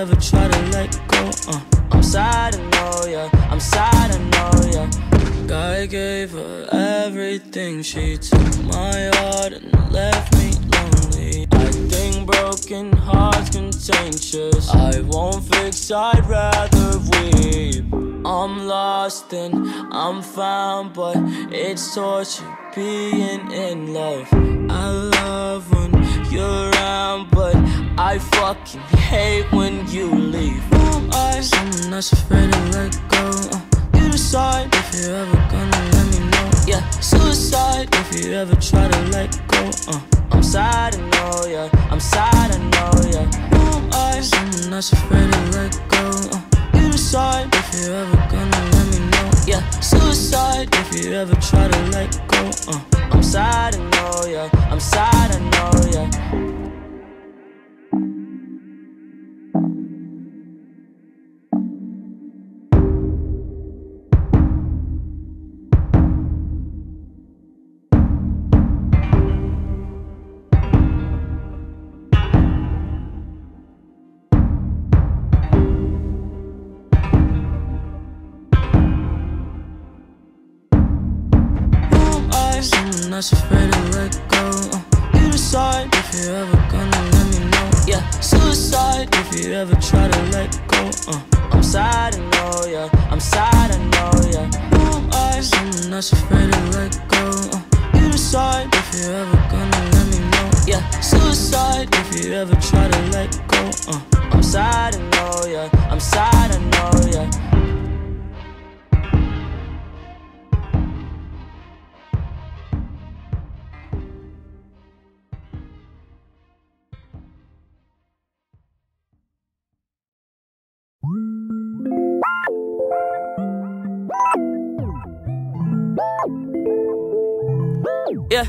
ever try to let go, I'm sad, I know, yeah, I'm sad, I know, yeah. I gave her everything, she took my heart and left me lonely. I think broken hearts contagious, I won't fix, I'd rather weep. I'm lost and I'm found, but it's torture being in love. I love when you're around, but I fucking hate when you leave. I'm someone that's afraid to let go. You decide if you're ever gonna let me know. Yeah, suicide if you ever try to let go. I'm sad, I know, yeah, I'm sad, I know, yeah. I'm someone that's afraid to let go. You decide if you're ever gonna let me know. Yeah, suicide if you ever try to let go. I'm sad, I know, yeah, I'm sad, I know, yeah. That's afraid to let go. You decide if you're ever gonna let me know. Yeah, suicide if you ever try to let go. I'm sad, I know, yeah, I'm sad, I know, yeah. Someone that's afraid to let go. You decide if you're ever gonna let me know. Yeah, suicide if you ever try to let go. I'm sad, I know, yeah, I'm sad, I know, yeah. Yeah.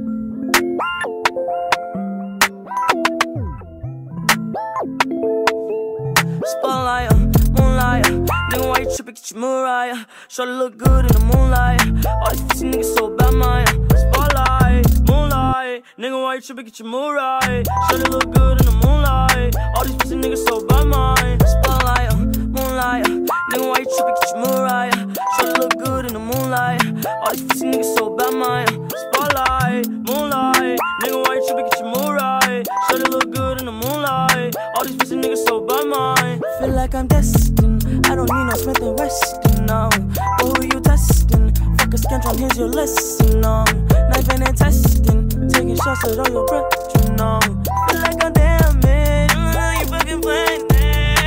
Spotlight, moonlight. Nigga, why you trippin', get your Mariah? Shorty look good in the moonlight. All these pussy niggas so bad, Maya. Spotlight, moonlight. Nigga, why you trippin', get your Mariah? Shorty look good in the moonlight. All these pussy niggas so bad, Maya. Spotlight, moonlight. Nigga, why you trippin', get your Mariah? Shorty look good in the moonlight. All these pussy niggas so bad, Maya. Spotlight, moonlight. Nigga, why you trippin', get your Mariah? Shorty look good in the moonlight. All these pussy niggas so bad, Maya. Feel like I'm destined. I don't need no Smith & Weston, no. But who you testing? Fuck a scantron, here's your lesson, no. Knife and testing. Taking shots at all your breath, you know. Feel like I'm damaged. You fucking playing it.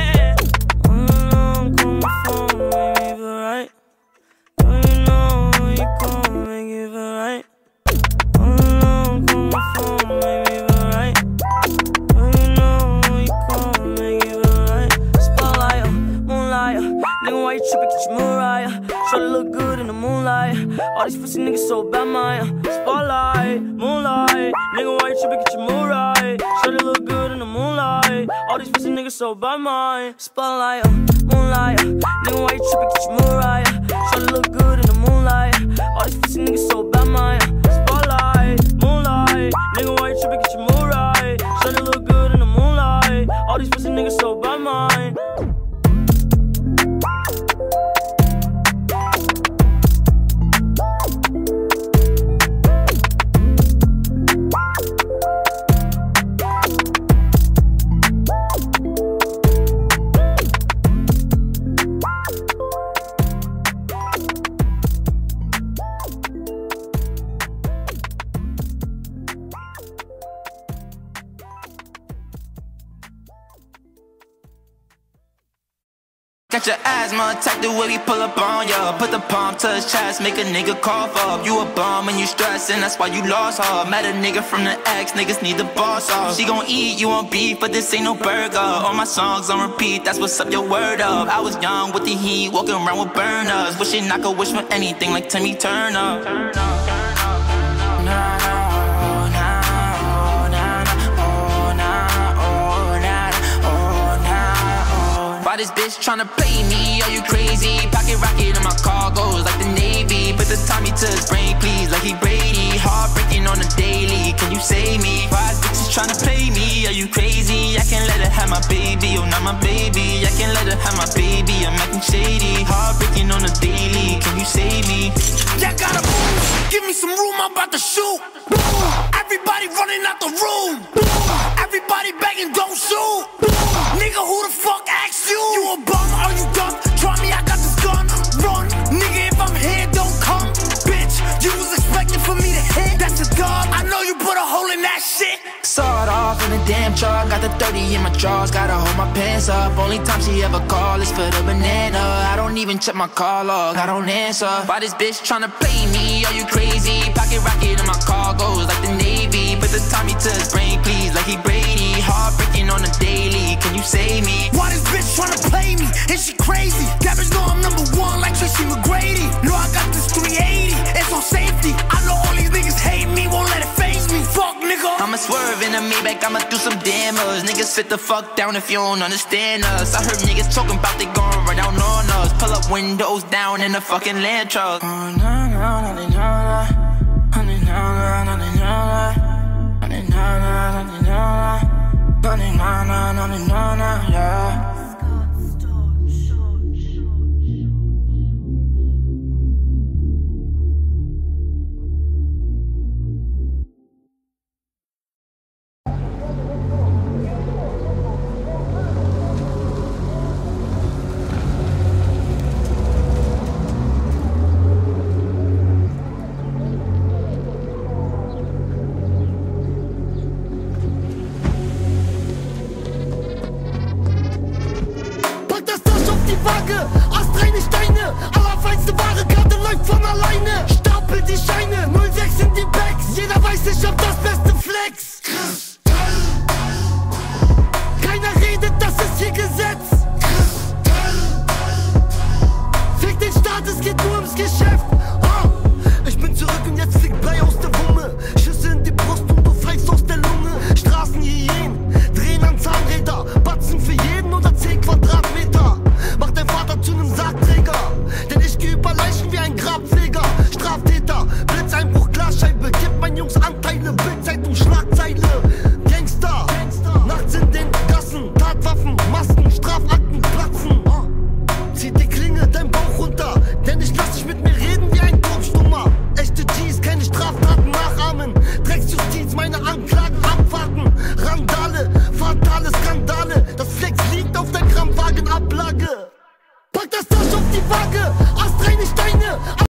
Call my phone, make me feel right. Don't you know you gon' make it feel right? Call my phone, make me feel right. Don't you know you gon' make it feel right? Spotlight, moonlight. Nigga, why you trippin', get your Mariah? Shorty look good in the moonlight. All these pussy niggas so bad, Maya. Spotlight, moonlight. Nigga, why you trippin', get your Mariah? Shorty look good in the moonlight. All these pussy niggas so bad, Maya. Spotlight, moonlight. Nigga, why you trippin', get your Mariah? Shorty look good in the moonlight. All these pussy niggas so bad, Maya. Spotlight, moonlight. Nigga, why you trippin', get your Mariah? Shorty look good in the moonlight. All these pussy niggas so bad, Maya. Got your asthma attack the way we pull up on ya. Put the palm to his chest, make a nigga cough up. You a bum and you stressing, that's why you lost her. Met a nigga from the X, niggas need the boss off. She gon' eat, you want beef, but this ain't no burger. All my songs on repeat, that's what's up, your word up. I was young with the heat, walking around with burners. Wishing I could wish for anything like Timmy Turner. Why this bitch tryna play me? Are you crazy? Pocket rocket in my cargoes like the Navy. Put the Tommy to his brain, please, like he Brady. Heartbreaking on the daily. Can you you save me? Why is bitches tryna play me? Are you crazy? I can't let her have my baby, oh not my baby. I can't let her have my baby, I'm acting shady. Heartbreaking on the daily, can you save me? Yeah, gotta move, give me some room, I'm about to shoot. Boom. Everybody running out the room. Boom. Everybody begging, don't shoot. Boom. Nigga, who the fuck asked you? You a bum, are you dumb? Try me, I got this gun. Run, nigga, if I'm here, don't come. Bitch, you was expecting for me to hit. That's a dog, I know you put a hole in that shit. Saw it off in a damn truck, got the 30 in my drawers, gotta hold my pants up. Only time she ever call is for the banana. I don't even check my call log, I don't answer. Why this bitch tryna play me? Are you crazy? Pocket rocket in my cargoes like the Navy. Put the Tommy to his brain, please, like he Brady. Heartbreaking on the daily, can you save me? Why this bitch tryna play me? Is she crazy? That bitch know I'm #1 like Tracy McGrady. No, I got this 380, it's on safety. I know all these niggas hate me, won't let it faze me. Fuck, nigga. I'ma swerve in a Maybach, I'ma do some damage. Niggas sit the fuck down if you don't understand us. I heard niggas talking about they gon' run down on us. Pull up windows down in a fucking land truck. Yeah. Astreine Steine, allerfeinste Ware, Karte läuft von alleine. Stapel die Scheine, 06 in die Bags. Jeder weiß, ich hab das beste Flex. Keiner redet, das ist hier Gesetz. Fick den Staat, es geht nur ums Geschäft. Ich bin zurück und jetzt fliegt Blei aus der Wumme. Schüsse in die Brust und du fällst aus der Lunge. Straßenhyänen, drehen an Zahnräder. Batzen für jeden unter 10 Quadratmeter. Mach dein Vater zu nem Sargträger, denn ich geh über Leichen wie ein Grabpfleger. Straftäter, Blitzeinbruch, Glasscheibe, gib meinen Jungs Anteile, Bildzeitung, Schlagzeile. Gangster, nachts in den Gassen, Tatwaffen, Masken, Strafakten platzen. Zieh die Klinge, dein Bauch runter, denn ich lass dich mit mir reden wie ein Tobstummer. Echte G's, keine Straftaten nachahmen. Drecksjustiz, meine Anklagen abwarten. Randale, fatale Skandale. Das Flex liegt auf der Grammwagenablage. Pack das Tasch auf die Waage, astreine Steine.